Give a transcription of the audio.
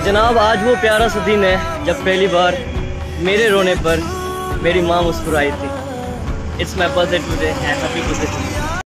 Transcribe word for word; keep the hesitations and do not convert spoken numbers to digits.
जनाब, आज वो प्यारा सा दिन है जब पहली बार मेरे रोने पर मेरी माँ मुस्कुराई थी। It's my birthday today and happy birthday to you.